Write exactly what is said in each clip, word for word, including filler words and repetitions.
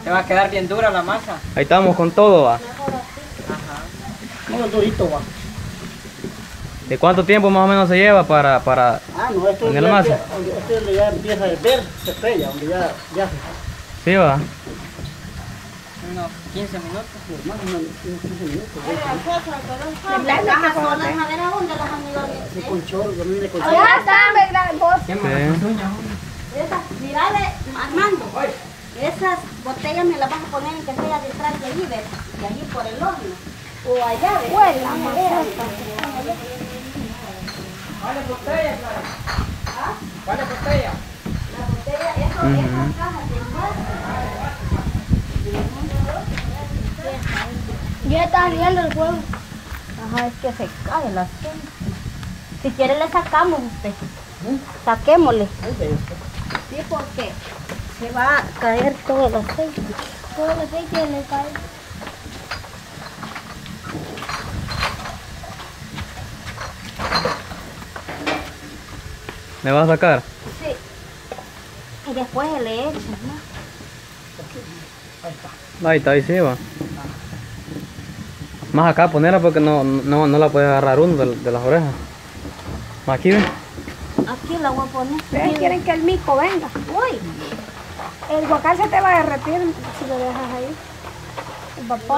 Te va a quedar bien dura la masa. Ahí estamos con todo, va. Ajá. No, durito va. ¿De cuánto tiempo más o menos se lleva para, para Ah, no, esto poner ya, la masa? ya- esto es donde ya empieza a ver, se estrella, donde ya, ya se... Sí, va. Unos quince minutos. Más o menos, unos quince minutos. Las cajas son las maderas donde los amigos De con chorro, yo me vine con Ya chorro. está, me gran vos. Sí. Esas, mirale, Armando, esas botellas me las vas a poner en que sea detrás de allí, ¿ves? De allí por el horno. O allá, ¿ves? Huela, ¿Cuál es botella, Clara? ¿Ah? ¿Cuál es botella? La botella, eso, Ujú. esas cajas de ya está riendo el huevo. Ajá, es que se cae la cena. Si quiere le sacamos usted. Saquémosle. Sí, porque se va a caer todo el aceite. Todo el aceite le cae. ¿Me vas a sacar? Sí. Y después se le echa, ¿no? Ahí está, ahí sí, va. Más acá ponerla porque no, no, no la puede agarrar uno de, de las orejas. Más aquí, ven. Aquí la voy a poner. Ustedes quieren que el mico venga. Uy, El guacal se te va a derretir si lo dejas ahí. El vapor.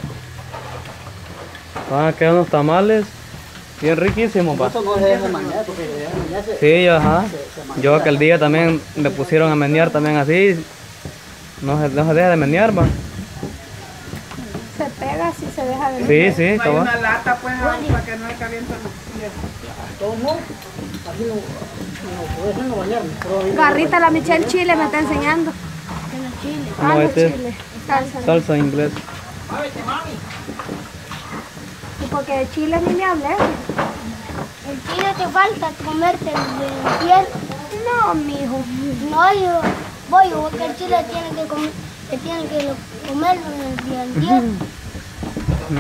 Van a quedar unos tamales bien riquísimos, va. Esto no se deja mañana, porque se deja mañana se... Sí, ajá. se- se mañana. Yo aquel día también me pusieron a menear también así. No se, no se deja de menear, va. Se pega si se deja de Sí, sí, Hay cabal. una lata pues para que no le calienten los pies. Todo no, así no, no puede ser no bañarme. pero ahí no Garrita, la Michelle Chile me está enseñando. Como Ah, no, este chile. Salsa. salsa inglés. Y porque de chile ni me hablé. el chile te falta comerte el piel. No, mijo. No, yo voy, porque el chile tiene que comer, que tiene que lo- comerlo en el día del día. No.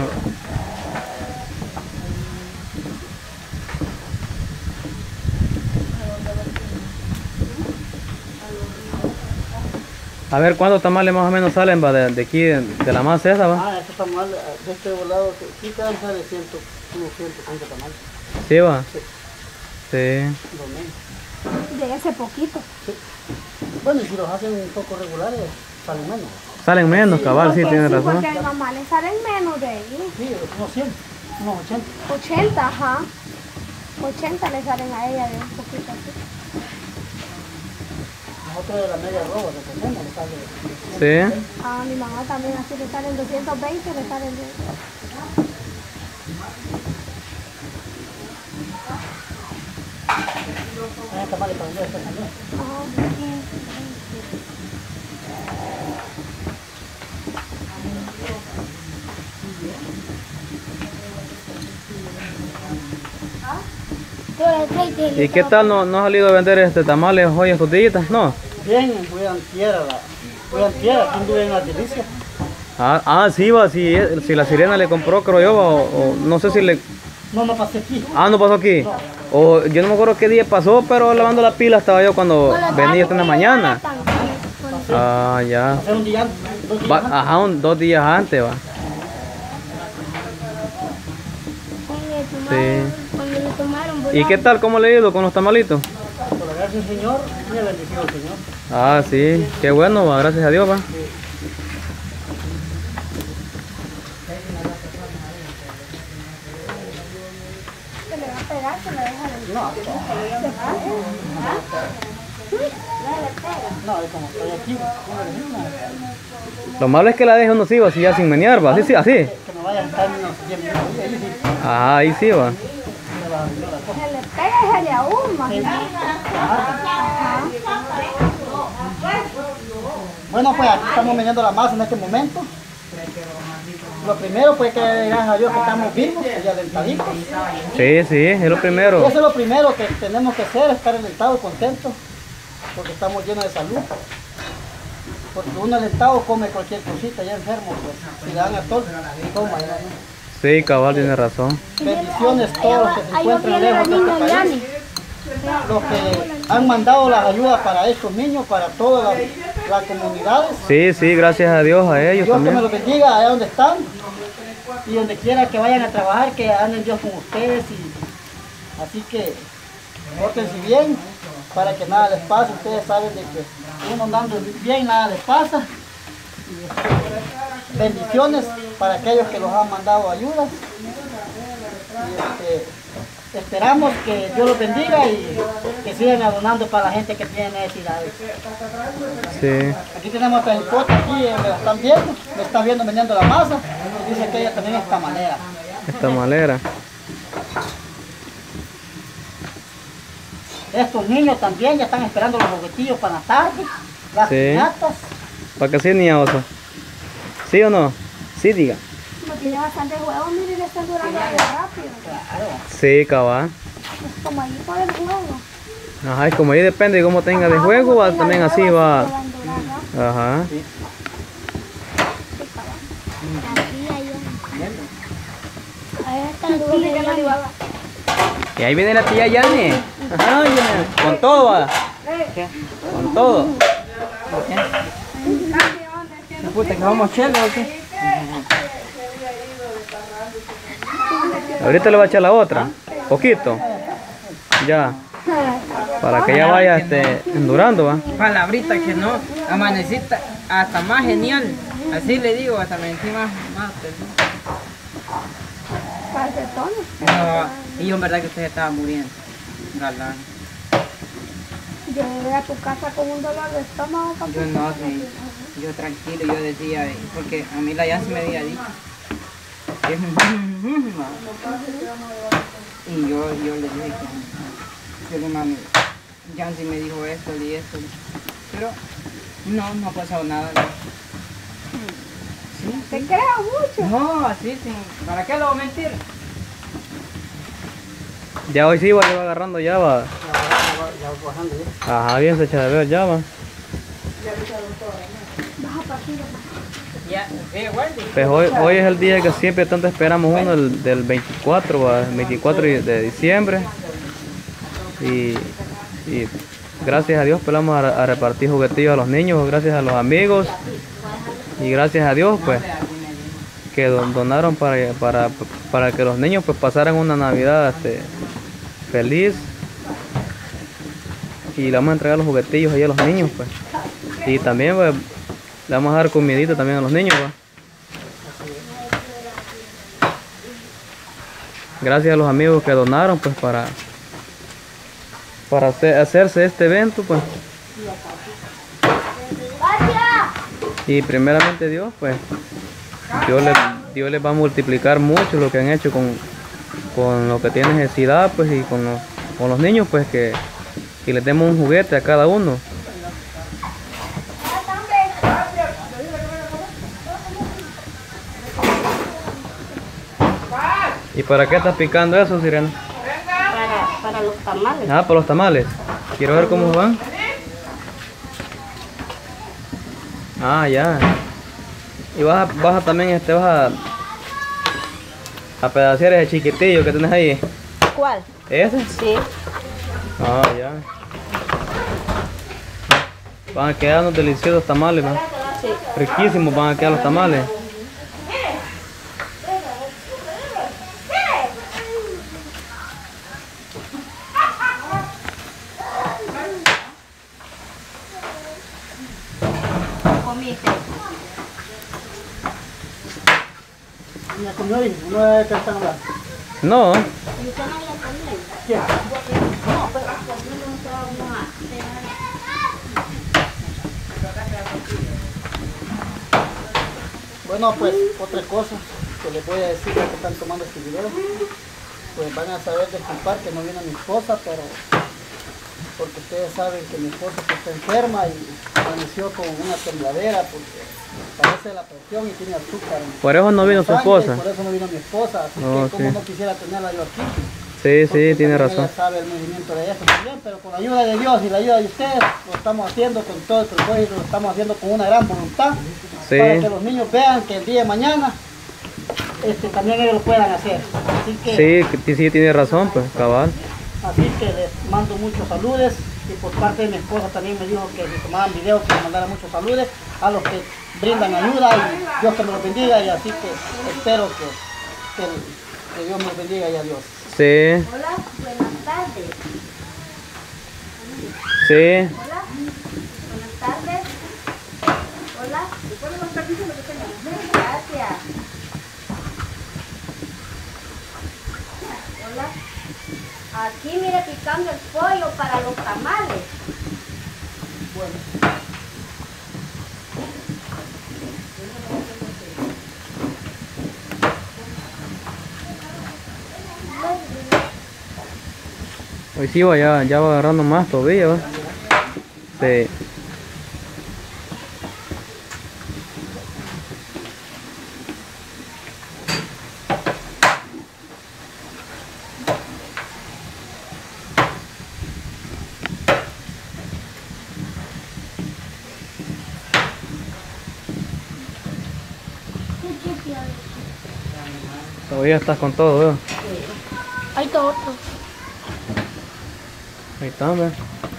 A ver cuántos tamales más o menos salen, va, de, de aquí, de, de la masa esa, va. Ah, este tamal, de este volado, sí te dan de ciento, unos ciento treinta tamales. Sí, va. Sí. Sí. Lo menos. De ese poquito. Bueno, y si los hacen un poco regulares, salen menos. Salen menos, cabal, sí, Porque tienes sí, razón. porque a mi mamá le salen menos de ahí. Sí, unos cien, unos ochenta. ochenta, ajá. ochenta le salen a ella de un poquito así. Nosotros de la media roba que tenemos, le sale. Sí. A mi mamá también así le salen doscientos veinte, le salen de... Hay tamales para vender este también. ¿Y qué tal no, no ha salido a vender este tamales hoy estos días? No. Bien, voy a antier a la... Voy a antier, aquí anduve en la delicia. Ah, ah, sí, va, si, si la sirena le compró, creo yo, o, o no sé si le... No, no pasé aquí. Ah, no pasó aquí. O yo no me acuerdo qué día pasó, pero lavando la pila estaba yo cuando venía esta en la mañana. Ah, ya. Pasé un día, dos días Va, antes. ajá, un, dos días antes, va. Sí. Cuando le tomaron, ¿Y qué tal? ¿Cómo le ha ido con los tamalitos? Por la gracia del Señor, me ha bendecido el Señor. Ah, sí. Qué bueno, va. Gracias a Dios, va. Se le va a pegar, se le deja de... No, no, es como estoy aquí. Lo malo es que la deje uno así, va, así ya sin menear, va. Así, sí, así. Que me vaya a estar unos diez minutos. Ahí sí, Ah, ahí sí, va. me va a arreglar la cosa. Se le pega y se le ahuma. Bueno, pues aquí estamos meneando la masa en este momento. Lo primero, pues que gracias a Dios que estamos vivos y alentaditos. Sí, sí, es lo Y primero. eso es lo primero que tenemos que hacer, estar alentados, contentos, porque estamos llenos de salud. Porque uno alentado come cualquier cosita, ya enfermo, pues si le dan a todo, toma. Ya, ¿no? Sí, cabal, tiene razón. Bendiciones todos los que se Ahí encuentran viene la lejos de niña este país. Yani. los que han mandado las ayudas para estos niños, para todas las, las comunidades. Sí, sí, gracias a Dios, a ellos Dios que me también. los bendiga allá donde están y donde quiera que vayan a trabajar, que anden Dios con ustedes. Y así que pórtense bien para que nada les pase. Ustedes saben de que uno andando bien nada les pasa. Y, este, bendiciones para aquellos que los han mandado ayudas. Y, este, esperamos que Dios los bendiga y que sigan donando para la gente que tiene necesidades. Sí. Aquí tenemos otra hipota, aquí eh, me la están viendo, me está viendo vendiendo la masa. Y dice que ella también es tamalera. Esta malera. Estos niños también ya están esperando los juguetillos para la tarde, las Sí. piñatas. ¿Para qué sí, niña Oso? ¿Sí o no? Sí, diga. Como tiene bastante juego, miren, están durando de rápido. Claro. Sí, cabal. Es como allí por el juego. Ajá, y como ahí depende de cómo tenga de juego, va, también así va. Van durando. Ajá. Ahí está el dulce que no le iba. Y ahí viene la tía Yani. Ajá, ya. Con todo, va. Con todo. Puta, que vamos chelo, ¿o qué? Ahorita le va a echar la otra. Poquito. Ya. Para que ella vaya este, endurando, va. Palabrita que no, amanecita, hasta más genial. Así le digo, hasta me sentí más, más no, y yo en verdad que usted estaba muriendo. Galán. Yo llegué a tu casa con un dolor de estómago, papi. Yo no, sí. Yo tranquilo, yo decía, porque a mí la Yancy me había dicho. Y yo, yo le dije que, pero mami, Yancy me dijo esto y esto. Pero no, no ha pasado nada. Sí, Te creo mucho. no, así, sin, ¿para qué lo voy a mentir? Ya hoy sí va, le va agarrando ya, va. Ya voy bajando ya. Ajá, bien se echa de ver ya, va. Ya, eh, Wendy. Pues hoy, hoy es el día que siempre tanto esperamos uno, el del veinticuatro, va, el veinticuatro de diciembre. Y, y gracias a Dios pues vamos a, a repartir juguetillos a los niños, gracias a los amigos. Y gracias a Dios pues que don- donaron para, para, para que los niños pues pasaran una Navidad este, feliz. Y le vamos a entregar los juguetillos ahí a los niños pues. Y también pues le vamos a dar comidita también a los niños, ¿va? Gracias a los amigos que donaron pues para para hacer- hacerse este evento pues. Y primeramente Dios pues Dios les, Dios les va a multiplicar mucho lo que han hecho con, con lo que tiene necesidad pues, y con los, con los niños pues, que, que les demos un juguete a cada uno. ¿Y para qué estás picando eso, Sirena? Para, para los tamales. Ah, para los tamales. Quiero ver cómo van. Ah, ya. Y vas a, vas a también, este, vas a, a pedacear ese chiquitillo que tienes ahí. ¿Cuál? ¿Ese? Sí. Ah, ya. Van a quedar unos deliciosos tamales, ¿no? Sí. Riquísimos van a quedar los tamales. Comiste. Ya comió y uno de que están hablando. No. ¿Quién? Bueno, pues otra cosa que les voy a decir ya que están tomando este video, pues van a saber disculpar que no viene mi esposa, pero porque ustedes saben que mi esposa pues, está enferma y amaneció con una tembladera porque parece la presión y tiene azúcar. en Por eso no vino su sangre, esposa. y por eso no vino mi esposa, así Oh, que como sí. no quisiera tenerla yo aquí. Sí, Porque sí, tiene también razón. ella sabe el movimiento de esto también, pero con la ayuda de Dios y la ayuda de ustedes, lo estamos haciendo con todo el propósito, lo estamos haciendo con una gran voluntad, Sí. para que los niños vean que el día de mañana este, también ellos lo puedan hacer. Así que Sí, que- sí, tiene razón, pues, cabal. Así que les mando muchos saludos y por parte de mi esposa también me dijo que si tomaban video que me mandara muchos saludos a los que brindan ayuda y Dios que me los bendiga y así que espero que, que, que Dios me los bendiga y adiós. Sí, Hola, buenas tardes. sí. Hola, buenas tardes. Hola. Gracias. Hola. Aquí mire picando el pollo para los tamales. Bueno. Hoy sí va, ya, ya va agarrando más todavía, ¿va? Sí. Todavía estás con todo, ¿verdad? Hay todo otro. Ahí está, ¿verdad?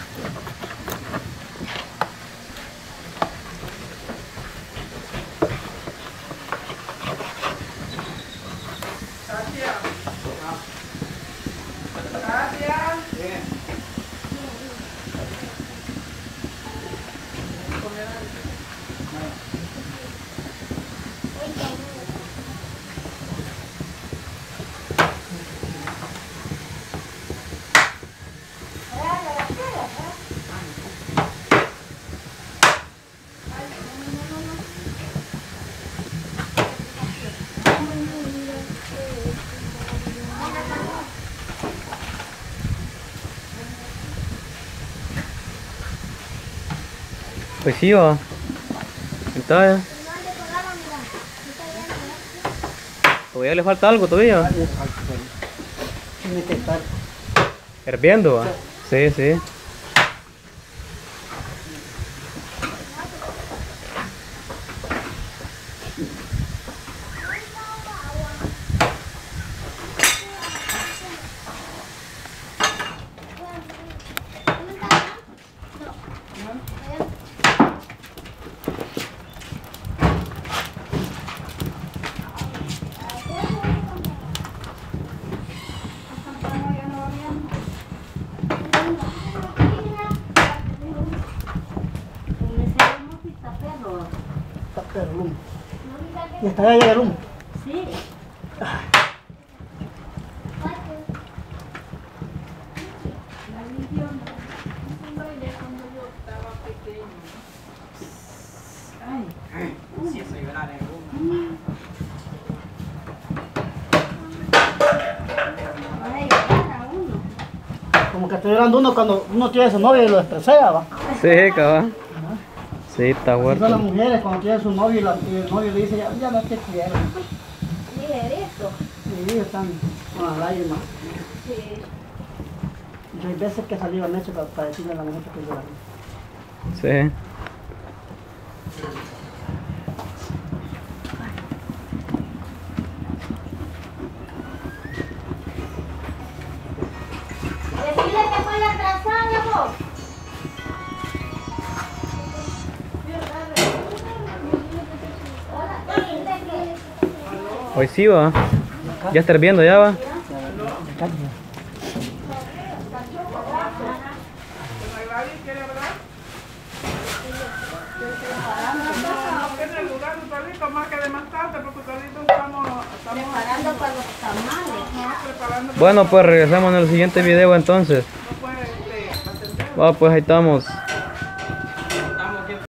Pues sí, va. Ahí está, ya. Todavía le falta algo todavía. Tiene que estar. Hirviendo, va. Sí, sí. Está perlum. Y hasta allá llega el humo. Sí. Sí, eso llorar en uno. Ay, para uno. Como que estoy llorando uno cuando uno tiene a su novia y lo desprecea, va. Sí, cabrón. Sí, está Así son las fuerte. mujeres cuando tienen a su novio y, la- y el novio le dice, ya, ya no te quiero. Mire esto. Y ellos están con las lágrimas. Sí. Yo hay veces que salí a noche para, para decirle a la mujer que estoy llorando. Sí. Decirle que estoy atrasada, vos. Hola, decirle que... Hoy sí, va. Ya está hirviendo, ya va. ¿Quiere hablar? No, no tiene lugar, Utalito, más que de más tarde, porque Utalito estamos, estamos Preparando para los tamales. no, preparando. Bueno, pues regresamos en el siguiente video entonces. No puede este, atender. Va, pues ahí estamos.